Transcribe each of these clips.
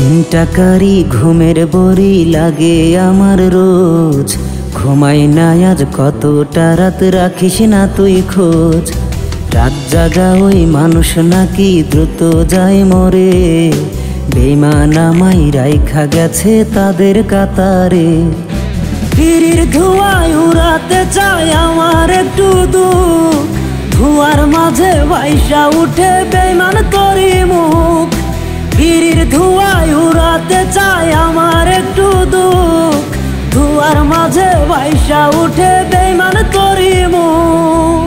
টাকারই ঘুমের বড়ি লাগে আমার রোজ। ঘুমাই না আজ কতটা রাত, রাখিস না তুই খোঁজ। রাত জাগা ওই মানুষ নাকি দ্রুত যায় মরে, বেঈমান আমায় রাইখা গেছে তাদের কাতারে। পিরির ধোঁয়ায় উড়াতে চায় আমার একটু দুঃখ, ধোঁয়ার মাঝে ভাইসা উঠে বেঈমান তোরই মুখ। পিরির ধোঁয়ায় উড়াতে চায় আমার একটু দুঃখ, ধোঁয়ার মাঝে ভাইসা উঠে বেঈমান তোরই মুখ।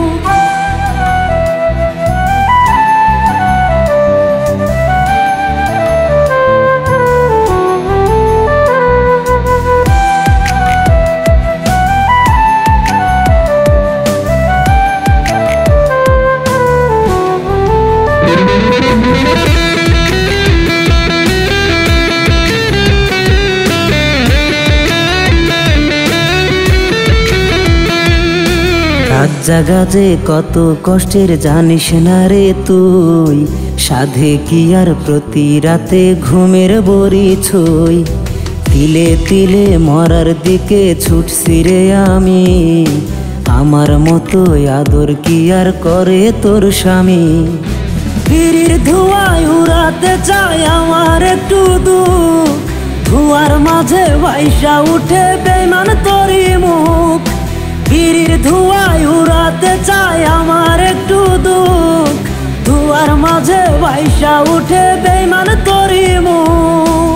রাত জাগা যে কত কষ্টের জানিস না রে তুই, সাধে কি আর প্রতি রাতে ঘুমের বড়ি ছুঁই। তিলে তিলে মরার দিকে ছুটছি রে আমি, আমার মতো আদর কি আর করে তোর স্বামী। পিরির ধোঁয়ায় উড়াতে চায় আমার একটু দুঃখ, ধোঁয়ার মাঝে ভাইসা উঠে বেঈমান তোরই মুখ। পিরির ধোঁয়ায় উড়াতে চায় আমার একটু দুঃখ, ধোঁয়ার মাঝে ভাইসা উঠে বেঈমান তোরই মুখ।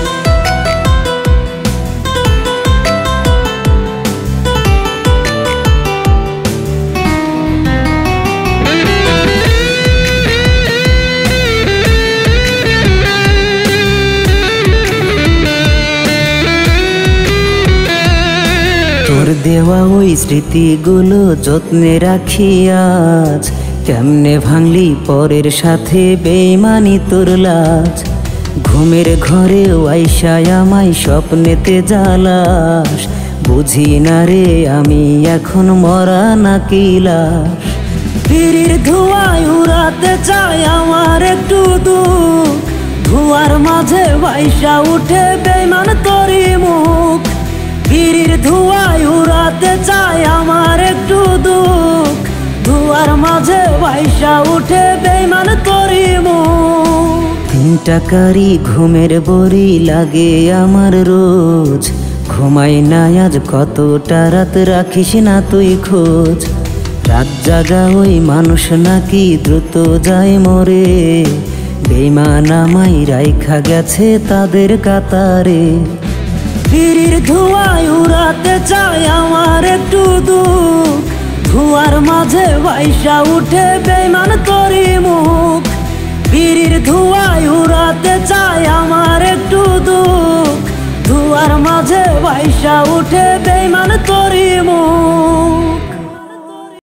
তোর দেওয়া ওই স্মৃতিগুলো যত্নে রাখি আজ, কেমনে ভাঙলি পরের সাথে বেঈমানি তোর লাজ। ঘুমের ঘরে আইসা আমায় স্বপ্নেতে জ্বালাস, বুঝি না রে আমি এখন মরা নাকি লাশ। পিরির ধোঁয়ায় উড়াতে চায় আমার একটু দুঃখ, ধোঁয়ার মাঝে ভাইসা উঠে বেঈমান তোরই মুখ। পিরির ধোঁয়ায় উড়াতে চায় আমার একটু দুঃখ, ধোঁয়ার মাঝে ভাইসা উঠে বেঈমান তোরই মুখ। টাকারই ঘুমের বড়ি লাগে আমার রোজ। ঘুমাই না আজ কতটা রাত, রাখিস না তুই খোঁজ। রাত জাগা ওই মানুষ নাকি দ্রুত যায় মরে, বেঈমান আমায় রাইখা গেছে তাদের কাতারে। পিরির ধোঁয়ায় উড়াতে চায় আমার একটু দুঃখ, ধোঁয়ার মাঝে ভাইসা উঠে বেঈমান তোরই মুখ। পিরির ধোঁয়ায় উড়াতে চায় আমার একটু দুঃখ, ধোঁয়ার মাঝে ভাইসা উঠে বেঈমান তোরই মুখ।